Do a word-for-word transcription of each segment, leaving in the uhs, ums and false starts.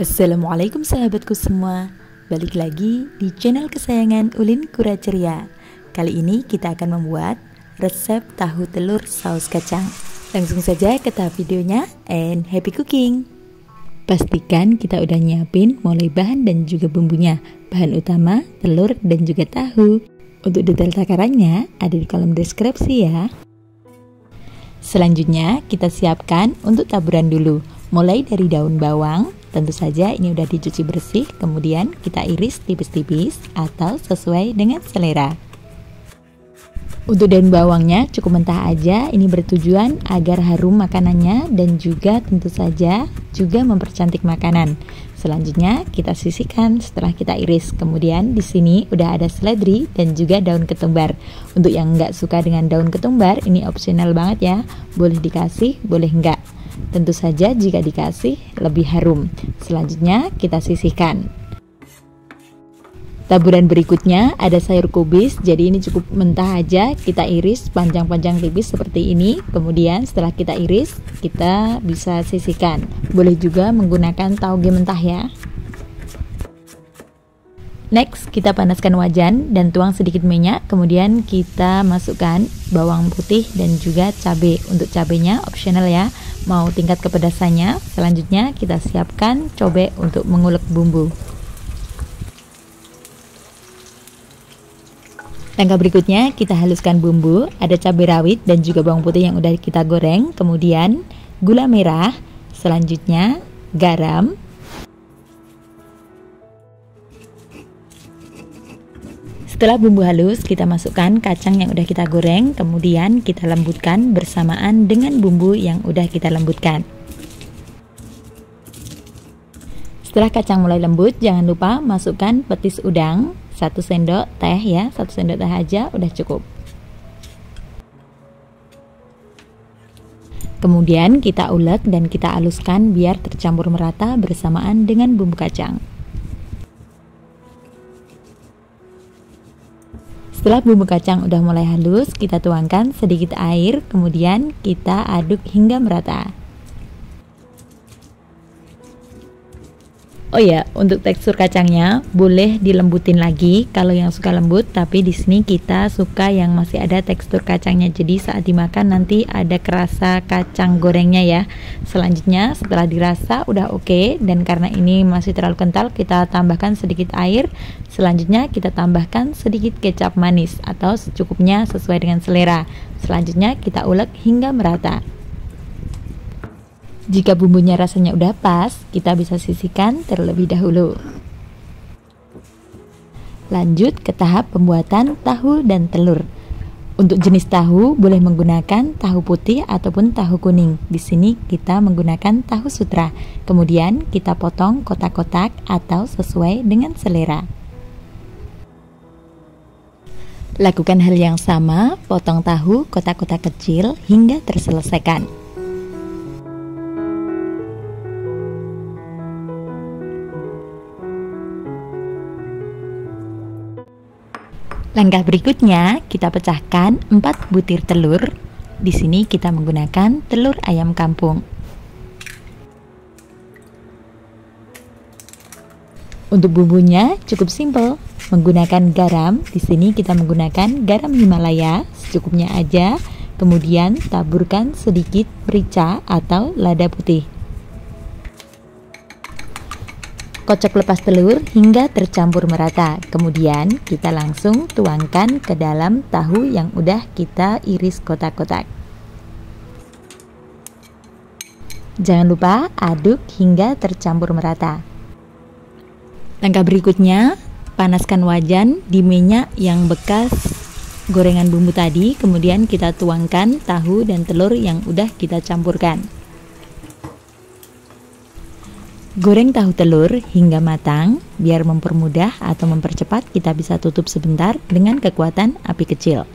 Assalamualaikum sahabatku semua. Balik lagi di channel kesayangan Ulin Kura Ceria. Kali ini kita akan membuat resep tahu telur saus kacang. Langsung saja ke tahap videonya and happy cooking. Pastikan kita udah nyiapin mulai bahan dan juga bumbunya. Bahan utama telur dan juga tahu. Untuk detail takarannya ada di kolom deskripsi ya. Selanjutnya kita siapkan untuk taburan dulu. Mulai dari daun bawang. Tentu saja ini udah dicuci bersih, kemudian kita iris tipis-tipis atau sesuai dengan selera. Untuk daun bawangnya cukup mentah aja, ini bertujuan agar harum makanannya dan juga tentu saja juga mempercantik makanan. Selanjutnya kita sisihkan setelah kita iris. Kemudian di sini udah ada seledri dan juga daun ketumbar. Untuk yang nggak suka dengan daun ketumbar, ini opsional banget ya. Boleh dikasih, boleh enggak. Tentu saja jika dikasih lebih harum. Selanjutnya kita sisihkan. Taburan berikutnya ada sayur kubis, jadi ini cukup mentah aja, kita iris panjang-panjang tipis seperti ini. Kemudian setelah kita iris, kita bisa sisihkan. Boleh juga menggunakan tauge mentah ya. Next, kita panaskan wajan dan tuang sedikit minyak, kemudian kita masukkan bawang putih dan juga cabai. Untuk cabainya opsional ya, mau tingkat kepedasannya. Selanjutnya kita siapkan cobek untuk mengulek bumbu. Langkah berikutnya kita haluskan bumbu, ada cabai rawit dan juga bawang putih yang udah kita goreng, kemudian gula merah, selanjutnya garam, setelah bumbu halus, kita masukkan kacang yang udah kita goreng, kemudian kita lembutkan bersamaan dengan bumbu yang udah kita lembutkan. Setelah kacang mulai lembut, jangan lupa masukkan petis udang, satu sendok teh ya, satu sendok teh aja udah cukup. Kemudian kita ulek dan kita haluskan biar tercampur merata bersamaan dengan bumbu kacang. Setelah bumbu kacang udah mulai halus, kita tuangkan sedikit air, kemudian kita aduk hingga merata. Oh ya, untuk tekstur kacangnya boleh dilembutin lagi kalau yang suka lembut, tapi di sini kita suka yang masih ada tekstur kacangnya. Jadi saat dimakan nanti ada kerasa kacang gorengnya ya. Selanjutnya setelah dirasa udah oke, dan karena ini masih terlalu kental, kita tambahkan sedikit air. Selanjutnya kita tambahkan sedikit kecap manis atau secukupnya sesuai dengan selera. Selanjutnya kita ulek hingga merata. Jika bumbunya rasanya udah pas, kita bisa sisihkan terlebih dahulu. Lanjut ke tahap pembuatan tahu dan telur. Untuk jenis tahu boleh menggunakan tahu putih ataupun tahu kuning. Di sini kita menggunakan tahu sutra. Kemudian kita potong kotak-kotak atau sesuai dengan selera. Lakukan hal yang sama, potong tahu kotak-kotak kecil hingga terselesaikan. Langkah berikutnya, kita pecahkan empat butir telur. Di sini kita menggunakan telur ayam kampung. Untuk bumbunya cukup simpel, menggunakan garam. Di sini kita menggunakan garam Himalaya secukupnya aja. Kemudian taburkan sedikit merica atau lada putih. Kocok lepas telur hingga tercampur merata. Kemudian kita langsung tuangkan ke dalam tahu yang udah kita iris kotak-kotak. Jangan lupa aduk hingga tercampur merata. Langkah berikutnya, panaskan wajan di minyak yang bekas gorengan bumbu tadi. Kemudian kita tuangkan tahu dan telur yang udah kita campurkan. Goreng tahu telur hingga matang, biar mempermudah atau mempercepat kita bisa tutup sebentar dengan kekuatan api kecil.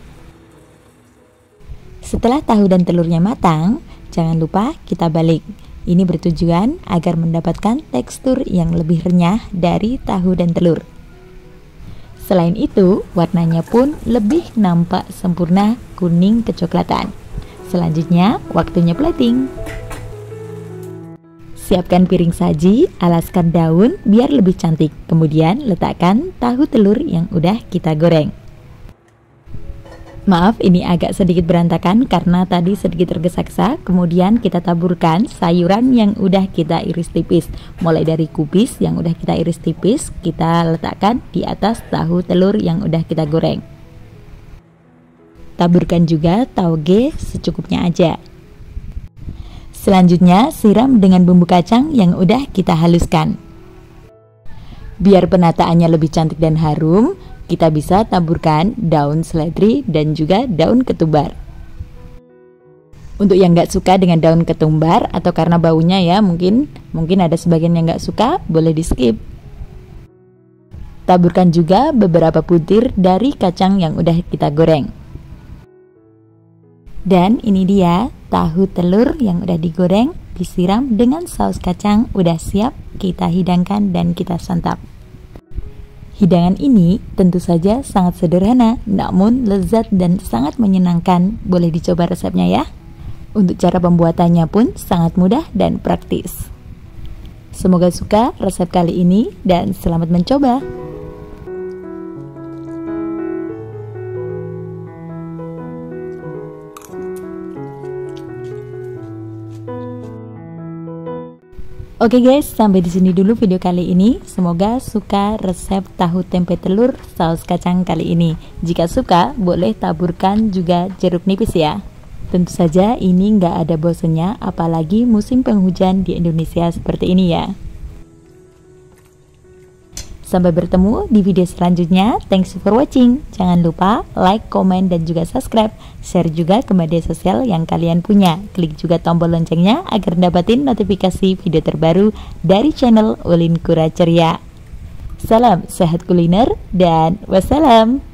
Setelah tahu dan telurnya matang, jangan lupa kita balik. Ini bertujuan agar mendapatkan tekstur yang lebih renyah dari tahu dan telur. Selain itu, warnanya pun lebih nampak sempurna kuning kecoklatan. Selanjutnya, waktunya plating. Siapkan piring saji, alaskan daun biar lebih cantik. Kemudian letakkan tahu telur yang udah kita goreng. Maaf, ini agak sedikit berantakan karena tadi sedikit tergesa-gesa. Kemudian kita taburkan sayuran yang udah kita iris tipis. Mulai dari kubis yang udah kita iris tipis, kita letakkan di atas tahu telur yang udah kita goreng. Taburkan juga tauge secukupnya aja. Selanjutnya siram dengan bumbu kacang yang udah kita haluskan. Biar penataannya lebih cantik dan harum, kita bisa taburkan daun seledri dan juga daun ketumbar. Untuk yang nggak suka dengan daun ketumbar atau karena baunya ya, mungkin mungkin ada sebagian yang nggak suka, boleh di skip. Taburkan juga beberapa butir dari kacang yang udah kita goreng. Dan ini dia tahu telur yang udah digoreng disiram dengan saus kacang, udah siap kita hidangkan dan kita santap. Hidangan ini tentu saja sangat sederhana, namun lezat dan sangat menyenangkan. Boleh dicoba resepnya ya. Untuk cara pembuatannya pun sangat mudah dan praktis. Semoga suka resep kali ini dan selamat mencoba. Oke guys, sampai di sini dulu video kali ini. Semoga suka resep tahu tempe telur saus kacang kali ini. Jika suka, boleh taburkan juga jeruk nipis ya. Tentu saja ini nggak ada bosannya, apalagi musim penghujan di Indonesia seperti ini ya. Sampai bertemu di video selanjutnya. Thanks for watching. Jangan lupa like, komen, dan juga subscribe. Share juga ke media sosial yang kalian punya. Klik juga tombol loncengnya agar dapatin notifikasi video terbaru dari channel Ulin Kura Ceria. Salam sehat kuliner dan wassalam.